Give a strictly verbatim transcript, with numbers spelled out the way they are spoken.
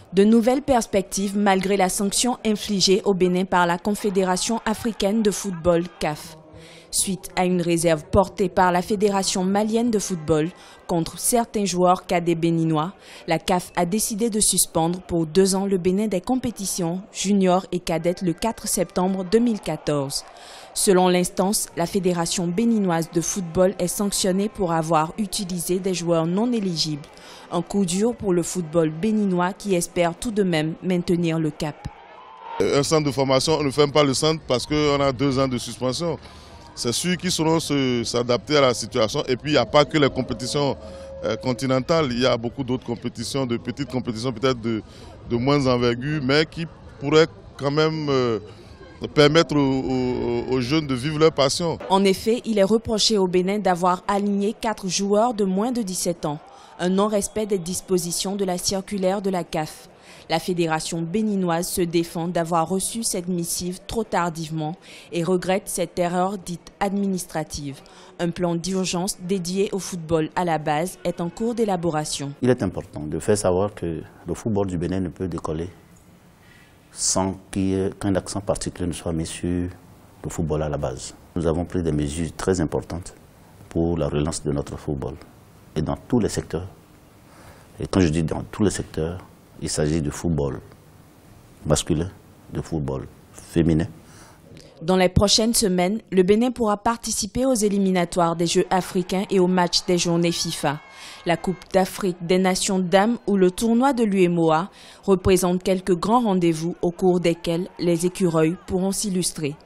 De nouvelles perspectives malgré la sanction infligée au Bénin par la Confédération africaine de football C A F. Suite à une réserve portée par la Fédération malienne de football contre certains joueurs cadets béninois, la C A F a décidé de suspendre pour deux ans le Bénin des compétitions juniors et cadettes le quatre septembre deux mille quatorze. Selon l'instance, la Fédération béninoise de football est sanctionnée pour avoir utilisé des joueurs non éligibles. Un coup dur pour le football béninois qui espère tout de même maintenir le cap. Un centre de formation, on ne ferme pas le centre parce qu'on a deux ans de suspension. C'est sûr qu'ils sauront s'adapter à la situation. Et puis, il n'y a pas que les compétitions euh, continentales. Il y a beaucoup d'autres compétitions, de petites compétitions peut-être de, de moins envergure, mais qui pourraient quand même euh, permettre aux, aux, aux jeunes de vivre leur passion. En effet, il est reproché au Bénin d'avoir aligné quatre joueurs de moins de dix-sept ans. Un non-respect des dispositions de la circulaire de la C A F. La fédération béninoise se défend d'avoir reçu cette missive trop tardivement et regrette cette erreur dite administrative. Un plan d'urgence dédié au football à la base est en cours d'élaboration. Il est important de faire savoir que le football du Bénin ne peut décoller sans qu'un accent particulier ne soit mis sur le football à la base. Nous avons pris des mesures très importantes pour la relance de notre football et dans tous les secteurs. Et quand je dis dans tous les secteurs, il s'agit de football masculin, de football féminin. Dans les prochaines semaines, le Bénin pourra participer aux éliminatoires des Jeux africains et aux matchs des journées FIFA. La Coupe d'Afrique des Nations dames ou le tournoi de l'U E M O A représentent quelques grands rendez-vous au cours desquels les écureuils pourront s'illustrer.